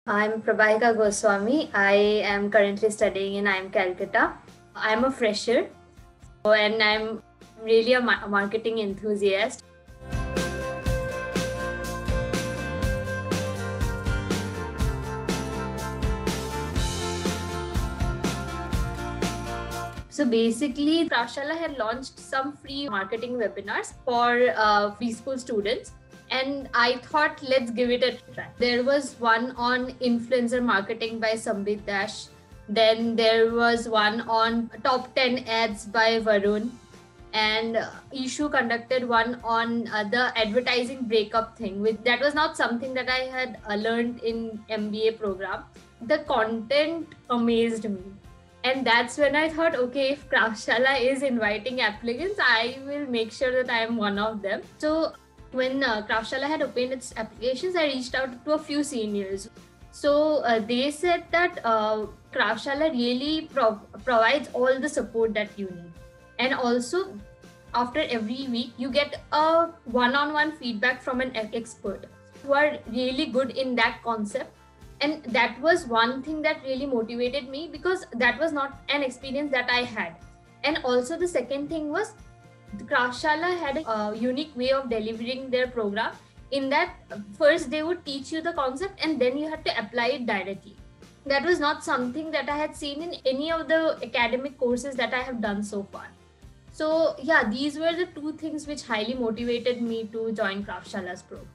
I'm Prabhika Goswami. I am currently studying in IIM Calcutta. I'm a fresher and I'm really a marketing enthusiast. So basically, Craftshala had launched some free marketing webinars for preschool students. And I thought, let's give it a try. There was one on influencer marketing by Sambit Dash. Then there was one on top 10 ads by Varun. And Ishu conducted one on the advertising breakup thing. That was not something that I had learned in MBA program. The content amazed me. And that's when I thought, okay, if Craftshala is inviting applicants, I will make sure that I am one of them. So when Craftshala had opened its applications, I reached out to a few seniors. So they said that Craftshala really provides all the support that you need. And also, after every week, you get a one-on-one feedback from an expert who are really good in that concept. And that was one thing that really motivated me, because that was not an experience that I had. And also the second thing was, Craftshala had a unique way of delivering their program, in that first they would teach you the concept and then you had to apply it directly. That was not something that I had seen in any of the academic courses that I have done so far. So yeah, these were the two things which highly motivated me to join Craftsshala's program.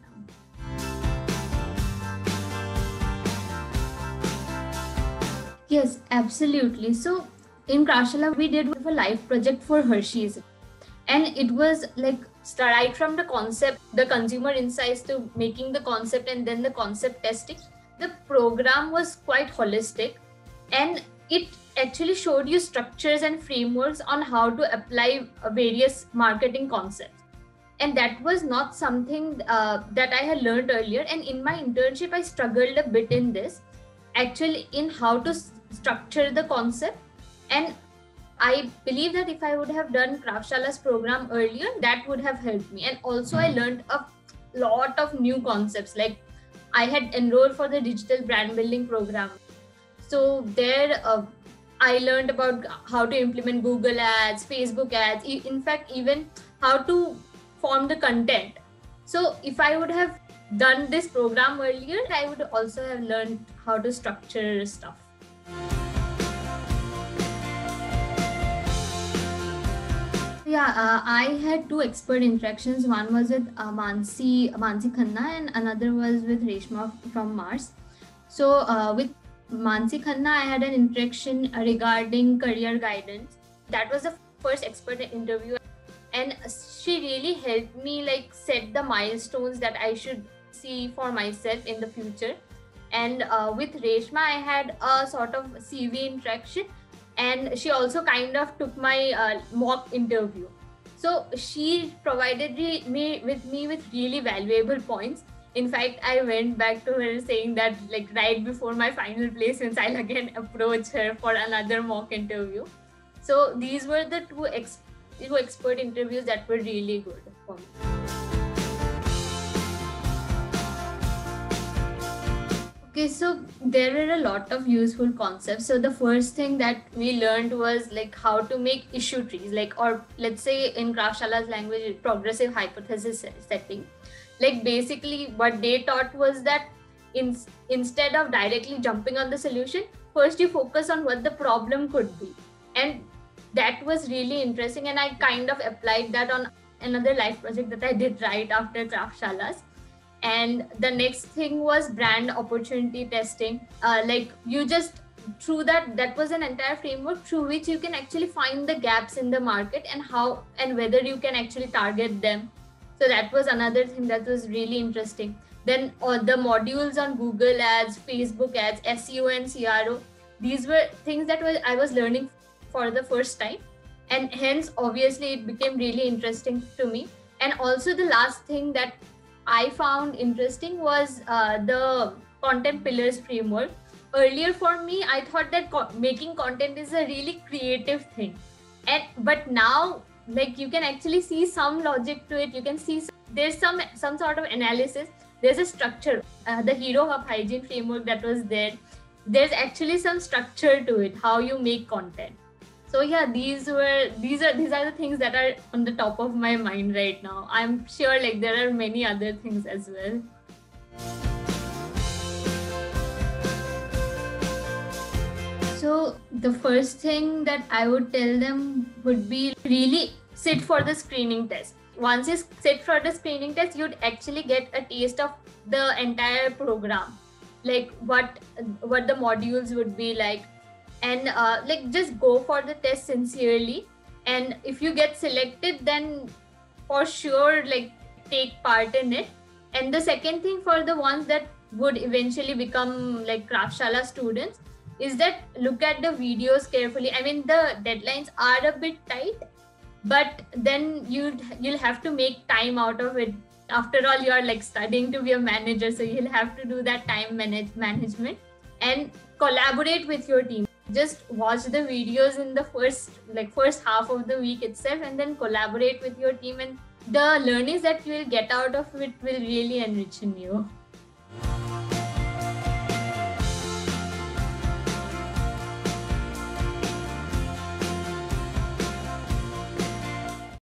Yes, absolutely. So in Craftshala, we did a live project for Hershey's. And it was like right from the concept, the consumer insights, to making the concept and then the concept testing. The program was quite holistic, and it actually showed you structures and frameworks on how to apply various marketing concepts. And that was not something that I had learned earlier. And in my internship, I struggled a bit in this, actually, in how to structure the concept. And I believe that if I would have done Craftsshala's program earlier, that would have helped me. And also I learned a lot of new concepts. Like I had enrolled for the digital brand building program. So there I learned about how to implement Google ads, Facebook ads, in fact, even how to form the content. So if I would have done this program earlier, I would also have learned how to structure stuff. Yeah, I had two expert interactions. One was with Mansi Khanna, and another was with Reshma from Mars. So with Mansi Khanna, I had an interaction regarding career guidance. That was the first expert interview, and she really helped me like set the milestones that I should see for myself in the future. And with Reshma, I had a sort of CV interaction, and she also kind of took my mock interview. So she provided me with really valuable points. In fact, I went back to her saying that like right before my final placements, I'll again approach her for another mock interview. So these were the two expert interviews that were really good for me. Okay, so there are a lot of useful concepts. So the first thing that we learned was like how to make issue trees, like, or let's say in Craftsshala's language, progressive hypothesis setting. Like basically what they taught was that instead of directly jumping on the solution, first you focus on what the problem could be. And that was really interesting. And I kind of applied that on another life project that I did right after Craftsshala's. And the next thing was brand opportunity testing. Like you just, through that was an entire framework through which you can actually find the gaps in the market and how and whether you can actually target them. So that was another thing that was really interesting. Then the modules on Google ads, Facebook ads, SEO and CRO. These were things that I was learning for the first time. And hence, obviously, it became really interesting to me. And also the last thing that I found interesting was the content pillars framework. Earlier for me, I thought that making content is a really creative thing. But now, like, you can actually see some logic to it. You can see there's some sort of analysis there's a structure. The Hero Hub hygiene framework that was there, there's actually some structure to it, how you make content. So yeah, these are the things that are on the top of my mind right now. I'm sure like there are many other things as well. So the first thing that I would tell them would be really sit for the screening test. Once you sit for the screening test, you'd actually get a taste of the entire program, like what the modules would be like, and like just go for the test sincerely. And if you get selected, then for sure like take part in it. And the second thing for the ones that would eventually become like Craftshala students is that look at the videos carefully. I mean, the deadlines are a bit tight, but then you'll have to make time out of it. After all, you're like studying to be a manager, so you'll have to do that time management and collaborate with your team. Just watch the videos in the first half of the week itself, and then collaborate with your team, and the learnings that you will get out of it will really enrich in you.